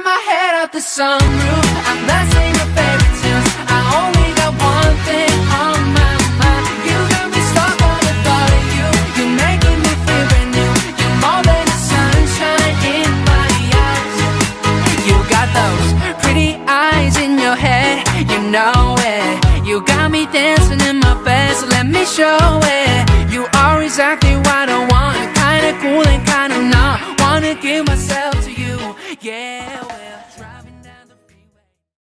got my head out the sunroof, I'm blasting your favorite tunes. I only got one thing on my mind. You got me stuck on the thought of you. You're making me feel brand new. You're more than the sunshine in my eyes. You got those pretty eyes in your head, you know it. You got me dancing in my bed, so let me show it. You are exactly what I want, kinda cool and kinda not. Wanna give myself to you, yeah.